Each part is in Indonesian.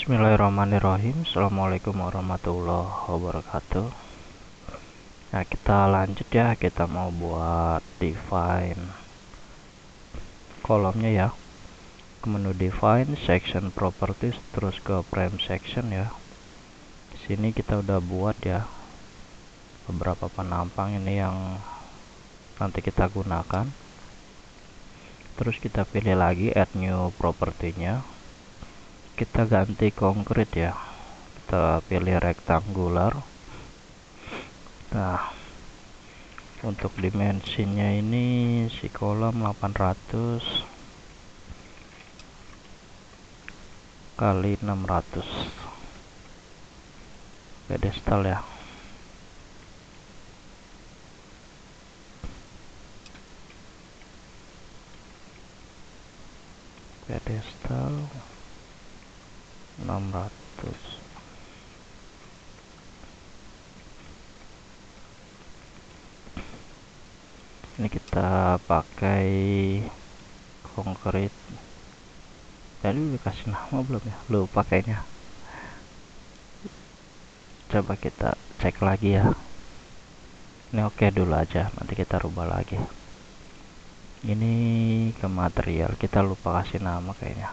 Bismillahirrahmanirrahim. Assalamualaikum warahmatullahi wabarakatuh. Nah, kita lanjut ya. Kita mau buat define kolomnya ya. Ke menu define, section properties, terus ke frame section ya. Di sini kita udah buat ya beberapa penampang ini yang nanti kita gunakan. Terus kita pilih lagi add new property-nya. Kita ganti konkret ya, kita pilih rectangular. Nah, untuk dimensinya ini si kolom 800 kali 600 pedestal ya. Pedestal 600. Ini kita pakai konkret. Tadi udah kasih nama belum ya? Lupa pakainya. Coba kita cek lagi ya. Ini oke dulu aja, nanti kita rubah lagi. Ini ke material, kita lupa kasih nama kayaknya.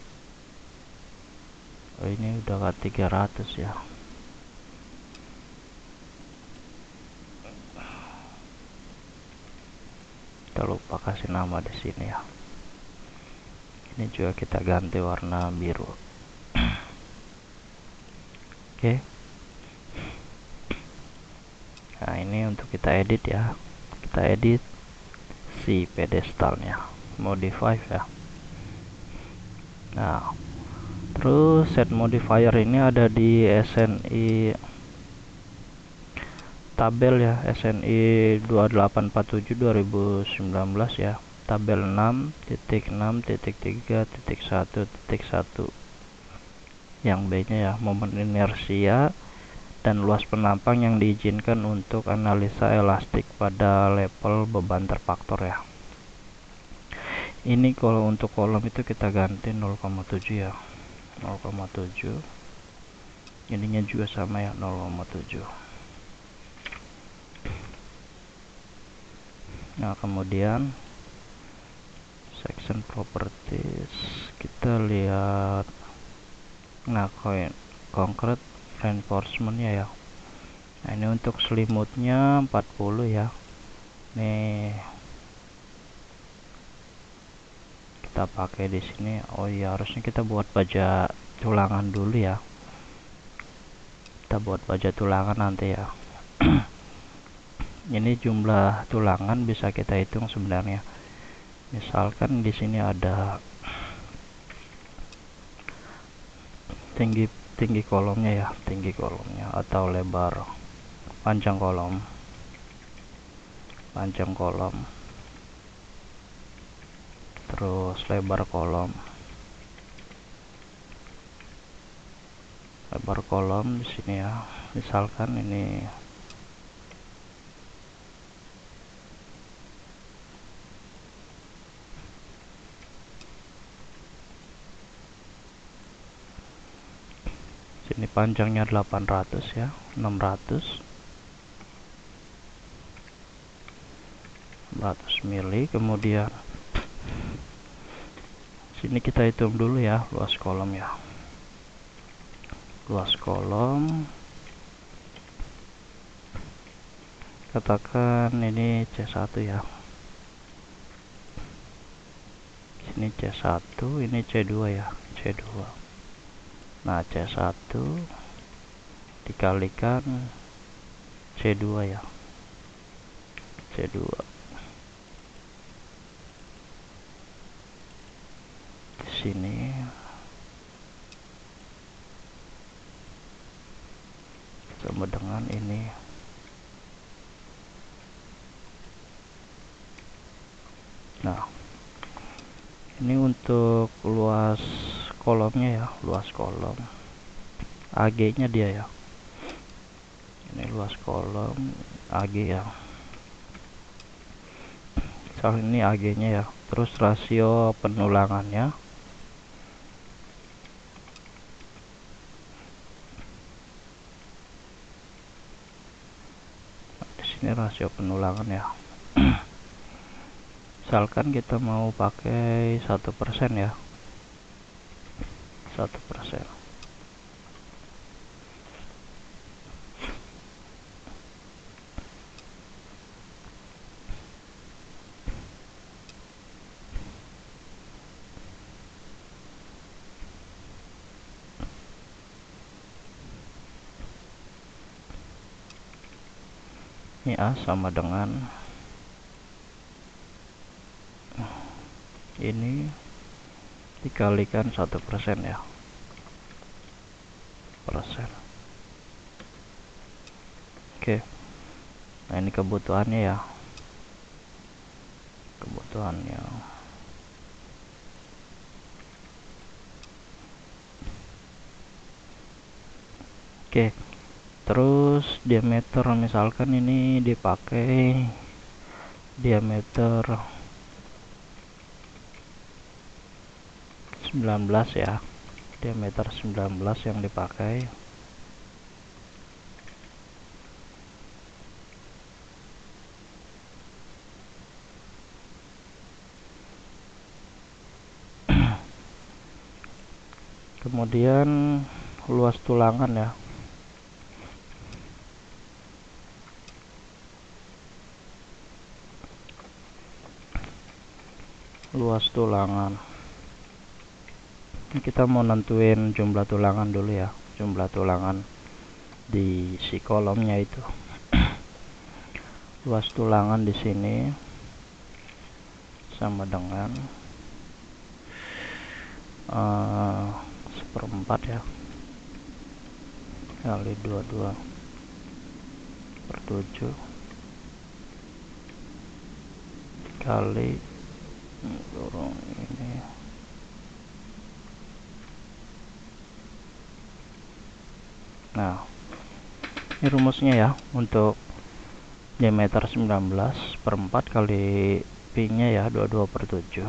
Oh, ini udah ke 300 ya. Kita lupa kasih nama di sini ya. Ini juga kita ganti warna biru. Oke. Nah, ini untuk kita edit ya. Kita edit si pedestalnya, modify ya. Nah, terus set modifier ini ada di SNI tabel ya, SNI 2847 2019 ya, tabel 6.6.3.1.1 yang B nya ya, momen inersia dan luas penampang yang diizinkan untuk analisa elastik pada level beban terfaktor ya. Ini kalau untuk kolom itu kita ganti 0,7 ya, 0,7. ininya juga sama ya, 0,7. Nah, kemudian section properties, kita lihat nah concrete reinforcement ya. Nah, ini untuk selimutnya 40 ya. Nih kita pakai di sini. Oh iya, harusnya kita buat baja tulangan dulu ya. Kita buat baja tulangan nanti ya. Ini jumlah tulangan bisa kita hitung sebenarnya. Misalkan di sini ada tinggi kolomnya ya, tinggi kolomnya atau lebar panjang kolom, terus lebar kolom di sini ya. Misalkan ini sini panjangnya 800 ya, 600 mili. Kemudian sini kita hitung dulu ya luas kolom ya. Luas kolom katakan ini C1 ya. Ini C1, ini C2 ya, C2. Nah, C1 dikalikan C2 ya, C2. Di sini sama dengan ini. Nah, ini untuk luas kolomnya ya, luas kolom AG nya dia ya. Ini luas kolom AG ya. Misal ini AG nya ya. Terus rasio penulangannya Ini rasio penulangan ya. Misalkan kita mau pakai 1% ya, 1%. Ini A sama dengan ini dikalikan 1% ya, persen. Oke, nah ini kebutuhannya ya, kebutuhannya. Oke, terus diameter, misalkan ini dipakai diameter 19 ya, diameter 19 yang dipakai. Kemudian luas tulangan ya, luas tulangan. Ini kita mau nentuin jumlah tulangan dulu ya, jumlah tulangan di si kolomnya itu. Luas tulangan di sini sama dengan 1/4 ya, kali 22/7 kali dorong ini. Nah, ini rumusnya ya, untuk diameter 19/4 kali pi nya ya 22/7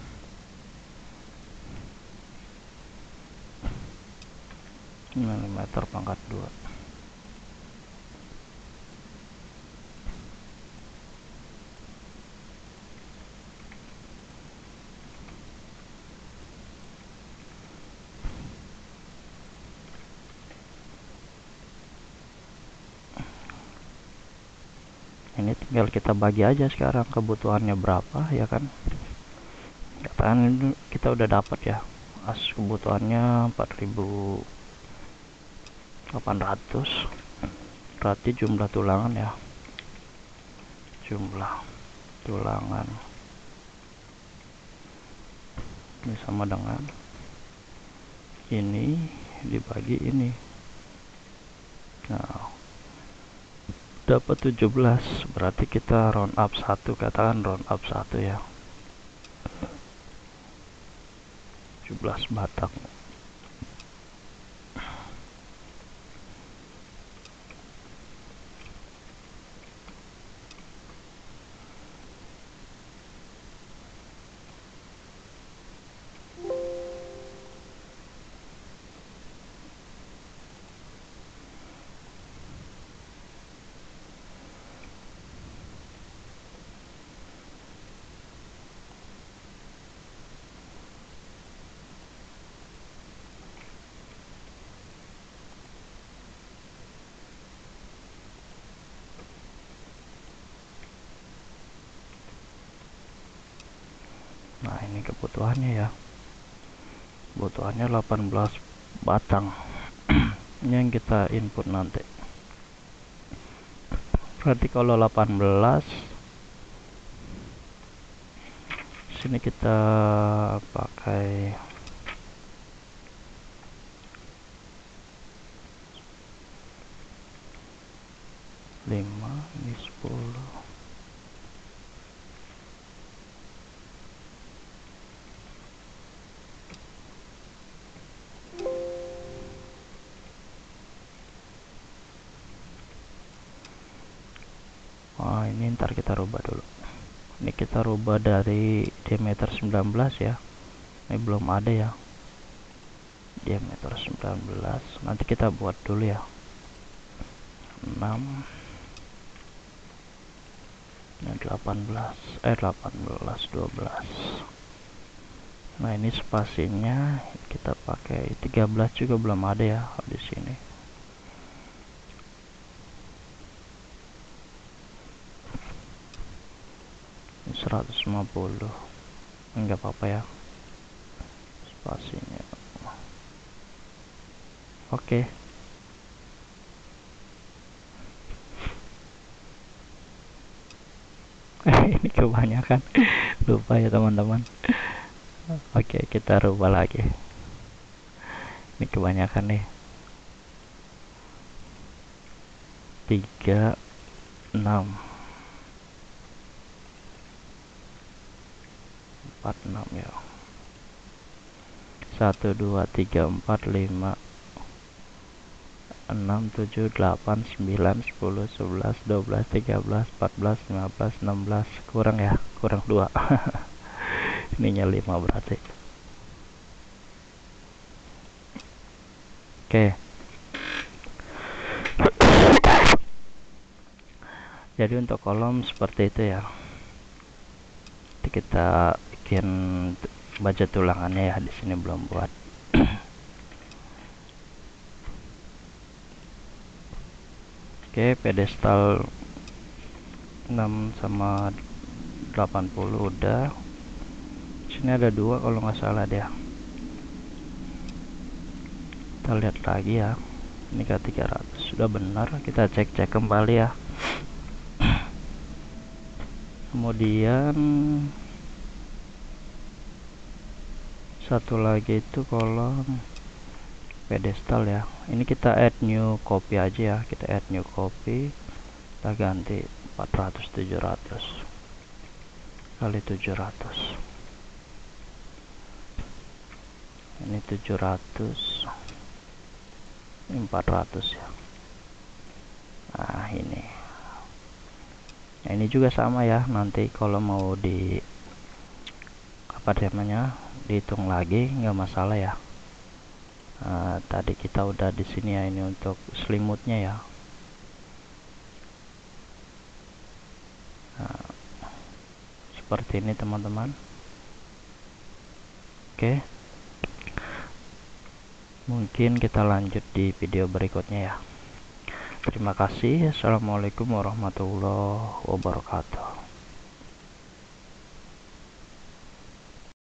mm²2. Ini tinggal kita bagi aja sekarang kebutuhannya berapa ya kan. Katakan kita udah dapat ya, kebutuhannya 4.800, berarti jumlah tulangan ya, jumlah tulangan ini sama dengan ini dibagi ini. Nah, dapat 17, berarti kita round up 1, katakan round up 1 ya, 17 batang. Nah, ini kebutuhannya ya, kebutuhannya 18 batang. Ini yang kita input nanti. Berarti kalau 18, sini kita pakai 5, ini 10. Wah, ini ntar kita rubah dulu. Ini kita rubah dari diameter 19 ya. Ini belum ada ya, diameter 19. Nanti kita buat dulu ya, 6 Nah, 18 12. Nah, ini spasinya kita pakai 13 juga belum ada ya di sini. Ini 150. Enggak apa-apa ya spasinya. Oke. Ini kebanyakan. Lupa ya teman-teman. Oke, kita rubah lagi. Ini kebanyakan nih. 3 6 4 6 ya. 1 2 3 4 5 6 7 8 9 10 11 12 13 14 15 16. Kurang ya, kurang 2. Ininya 5 berarti. Oke. Jadi untuk kolom seperti itu ya. Jadi kita bikin budget tulangannya ya, di sini belum buat. Oke, pedestal 6 sama 80 udah. Sini ada 2 kalau nggak salah deh. Kita lihat lagi ya. Ini ke 300 sudah benar, kita cek kembali ya. Kemudian satu lagi itu kolom pedestal ya. Ini kita add new copy aja ya. Kita add new copy, kita ganti 400 700 kali 700. Ini 700, ini 400 ya. Nah, ini. Nah, ini juga sama ya, nanti kalau mau di apa namanya dihitung lagi nggak masalah ya. Tadi kita udah di sini ya, ini untuk selimutnya ya. Nah, seperti ini teman-teman. Oke, mungkin kita lanjut di video berikutnya ya. Terima kasih. Assalamualaikum warahmatullahi wabarakatuh.